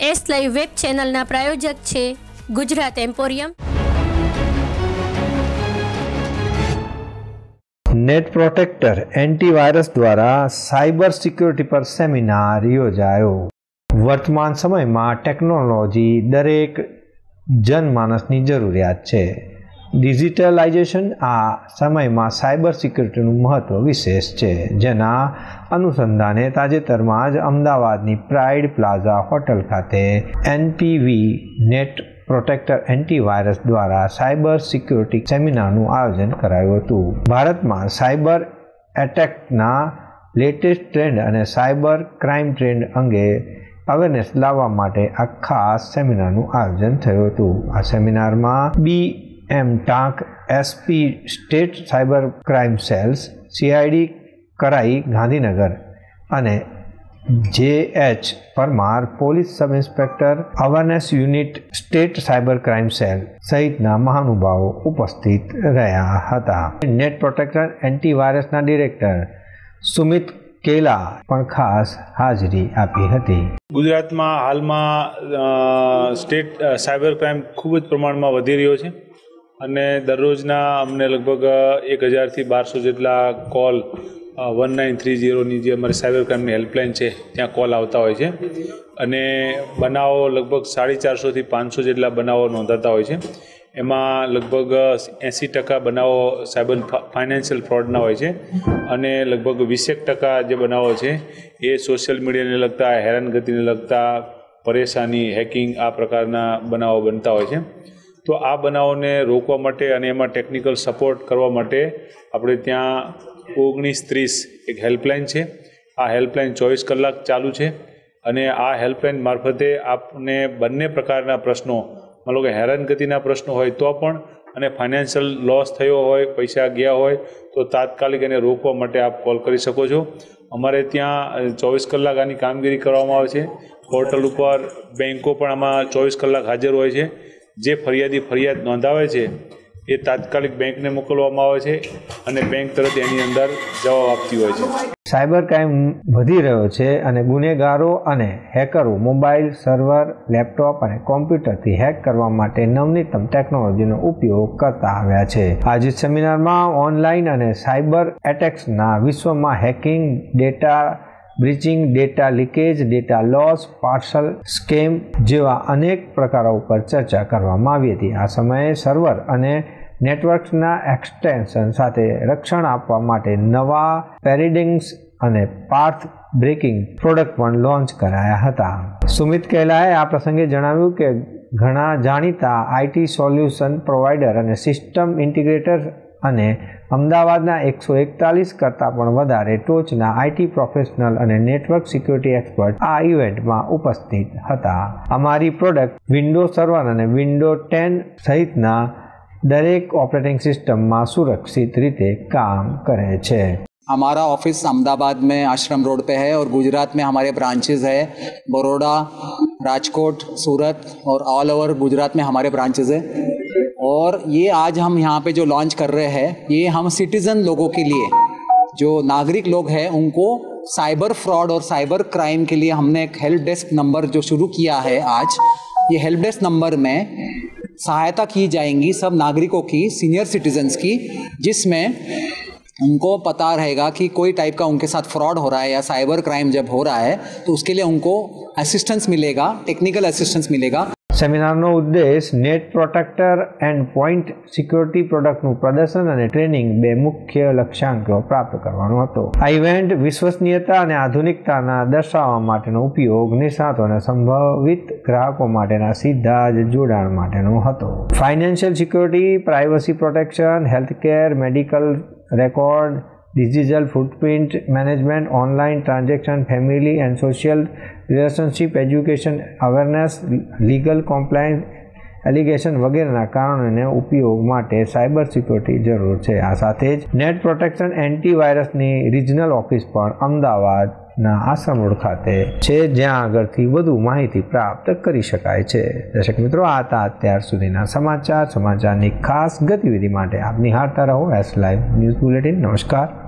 S live web ચેનલના પ્રાયોજક છે Gujarat emporium. Net protector antivirus દ્વારા સાયબર સિક્યુરિટી પર સેમિનાર યોજાયો. વર્તમાન સમયમાં ટેકનોલોજી દરેક જનમાનસની જરૂરિયાત છે. ડિજિટલાઇઝેશન આ સમયમાં સાયબર સિક્યુરિટીનું મહત્ત્વ વિશેષ છે, જેના અનુસંધાને તાજેતરમાં જ અમદાવાદની પ્રાઇડ પ્લાઝા હોટલ ખાતે એનપીવી નેટ પ્રોટેક્ટર એન્ટીવાયરસ દ્વારા સાયબર સિક્યુરિટી સેમિનારનું આયોજન કરાયું હતું. ભારતમાં સાયબર એટેકના લેટેસ્ટ ટ્રેન્ડ અને સાયબર ક્રાઇમ ટ્રેન્ડ અંગે અવેરનેસ લાવવા માટે આ ખાસ સેમિનારનું આયોજન થયું હતું. આ સેમિનારમાં BM Tank SP state cyber crime cells CID Karai Gandhinagar અને JH Parmar police sub inspector awareness unit state cyber crime cell સહિતના મહાનુભાવો ઉપસ્થિત રહ્યા હતા. નેટ પ્રોટેક્ટર એન્ટીવાયરસના ડિરેક્ટર સુમિત કેલા પણ ખાસ હાજરી આપી હતી. ગુજરાતમાં હાલમાં સ્ટેટ સાયબર ક્રાઇમ ખૂબ જ પ્રમાણમાં વધી રહ્યો છે અને દરરોજના અમને લગભગ 1000થી 1200 જેટલા કોલ 1930ની જે અમારી સાયબર ક્રાઇમની હેલ્પલાઇન છે ત્યાં કોલ આવતા હોય છે અને બનાવો લગભગ 450થી 500 જેટલા બનાવો નોંધાતા હોય છે. એમાં લગભગ 80% બનાવો સાયબર ફાઇનાન્શિયલ ફ્રોડના હોય છે અને લગભગ 20% જે બનાવો છે એ સોશિયલ મીડિયાને લગતા, હેરાનગતિને લગતા, પરેશાની, હેકિંગ આ પ્રકારના બનાવો બનતા હોય છે. તો આ બનાવોને રોકવા માટે અને એમાં ટેકનિકલ સપોર્ટ કરવા માટે આપણે ત્યાં 1930 એક હેલ્પલાઇન છે. આ હેલ્પલાઇન 24 કલાક ચાલુ છે અને આ હેલ્પલાઇન મારફતે આપને બંને પ્રકારના પ્રશ્નો, માનો કે હેરાનગતિના પ્રશ્નો હોય તો પણ અને ફાઇનાન્શિયલ લોસ થયો હોય, પૈસા ગયા હોય તો તાત્કાલિક એને રોકવા માટે આપ કોલ કરી શકો છો. અમારે ત્યાં 24 કલાક આની કામગીરી કરવામાં આવે છે. પોર્ટલ ઉપર બેન્કો પણ આમાં 24 કલાક હાજર હોય છે. જે ફરિયાદી ફરિયાદ નોંધાવે છે એ તાત્કાલિક બેંકને મોકલવામાં આવે છે અને બેંક તરત એની અંદર જવાબ આપતી હોય છે. સાયબર ક્રાઇમ વધી રહ્યો છે અને ગુનેગારો અને હેકરો મોબાઈલ, સર્વર, લેપટોપ અને કોમ્પ્યુટરથી હેક કરવા માટે નવનીતમ ટેકનોલોજીનો ઉપયોગ કરતા આવ્યા છે. આજે સેમિનારમાં ઓનલાઈન અને સાયબર એટેક્સના વિશ્વમાં hacking, data breaching, data leakage, data loss, parcel scam જેવા અનેક પ્રકારો ઉપર ચર્ચા કરવામાં આવી હતી. આ સમયે સર્વર અને નેટવર્ક્સના એક્સટેન્શન સાથે રક્ષણ આપવા માટે નવા પેરેડિગ્મ્સ અને પાથ બ્રેકિંગ પ્રોડક્ટ પણ લોન્ચ કરાયા હતા. સુમિત કેલાએ આ પ્રસંગે જણાવ્યું કે ઘણા જાણીતા IT સોલ્યુશન પ્રોવાઈડર અને સિસ્ટમ ઇન્ટિગ્રેટર અને અમદાવાદના 141 કરતાં પણ વધારે ટોચના IT પ્રોફેશનલ અને નેટવર્ક સિક્યુરિટી એક્સપર્ટ આ ઇવેન્ટમાં ઉપસ્થિત હતા. અમારી પ્રોડક્ટ વિન્ડોઝ સર્વર અને વિન્ડોઝ 10 સહિતના દરેક ઓપરેટિંગ સિસ્ટમમાં સુરક્ષિત રીતે કામ કરે છે. हमारा ऑफिस अहमदाबाद में आश्रम रोड पे है और गुजरात में हमारे ब्रांचेस है. बड़ौदा, राजकोट, सूरत और ऑल ओवर गुजरात में हमारे ब्रांचेस है. और ये आज हम यहाँ पे जो लॉन्च कर रहे हैं, ये हम सिटीज़न लोगों के लिए, जो नागरिक लोग हैं उनको साइबर फ्रॉड और साइबर क्राइम के लिए हमने एक हेल्प डेस्क नंबर जो शुरू किया है आज. ये हेल्प डेस्क नंबर में सहायता की जाएंगी सब नागरिकों की, सीनियर सिटीजन्स की, जिसमें उनको पता रहेगा कि कोई टाइप का उनके साथ फ्रॉड हो रहा है या साइबर क्राइम जब हो रहा है तो उसके लिए उनको असिस्टेंस मिलेगा, टेक्निकल असिस्टेंस मिलेगा. સેમિનારનો ઉદ્દેશ net protector end point security પ્રોડક્ટનું પ્રદર્શન અને ટ્રેનિંગ બે મુખ્ય લક્ષ્યાંકો પ્રાપ્ત કરવાનો હતો. આ ઇવેન્ટ વિશ્વસનીયતા અને આધુનિકતાના દર્શાવવા માટેનો ઉપયોગ, નિષ્ણાતો અને સંભવિત ગ્રાહકો માટેના સીધા જ જોડાણ માટેનો હતો. Financial security, privacy protection, healthcare, medical record, digital footprint management, online transaction, family and social relationship, education awareness, legal compliance, allegation વગેરેના કારણોને ઉપયોગ માટે સાયબર સિક્યોરિટી જરૂર છે. આ સાથે જ નેટ પ્રોટેક્શન એન્ટીવાયરસની રિજનલ ઓફિસ પણ અમદાવાદના આશ્રમ રોડ ખાતે છે, જ્યાં આગળથી વધુ માહિતી પ્રાપ્ત કરી શકાય છે. દર્શક મિત્રો, આ હતા અત્યાર સુધીના સમાચારની ખાસ ગતિવિધિ માટે આપ નિહાળતા રહો એસ લાઈવ ન્યૂઝ બુલેટિન. નમસ્કાર.